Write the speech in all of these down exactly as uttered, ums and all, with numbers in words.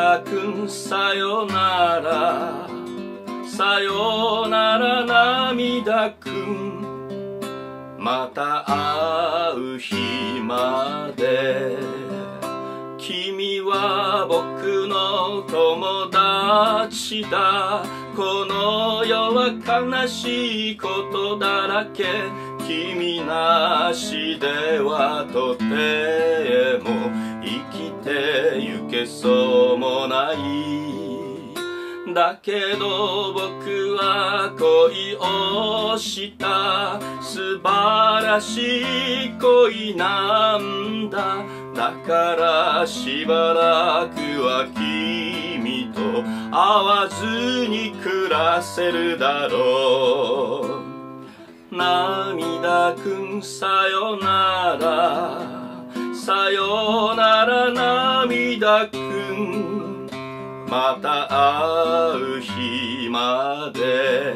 涙くんさよなら、さよなら涙くん、また会う日まで。君は僕の友達だ、この世は悲しいことだらけ。君なしではとても生きてゆけそうもない。だけど僕は恋をした、素晴らしい恋なんだ。だからしばらくは君と会わずに暮らせるだろう。涙くんさよなら、さよなら涙くん、また会う日まで。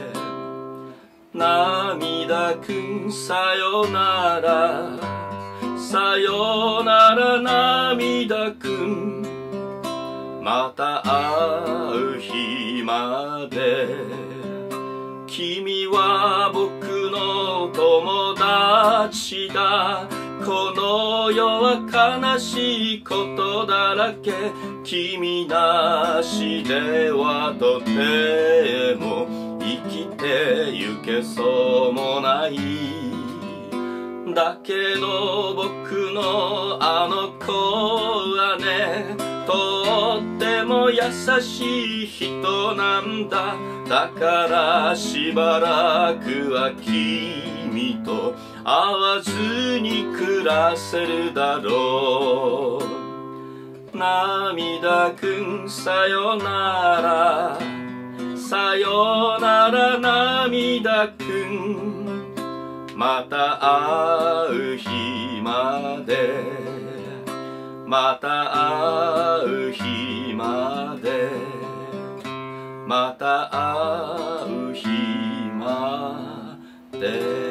涙くんさよなら、さよなら涙くん、また会う日まで。君は僕の友達だ、この世は悲しいことだらけ。君なしではとても生きてゆけそうもない。だけど僕のあの子はね、とっても優しい人なんだ。だからしばらくは君と会わずに暮らせるだろう。涙くんさよなら、さよなら涙くん、また会う日まで。また会う日まで。また会う日まで。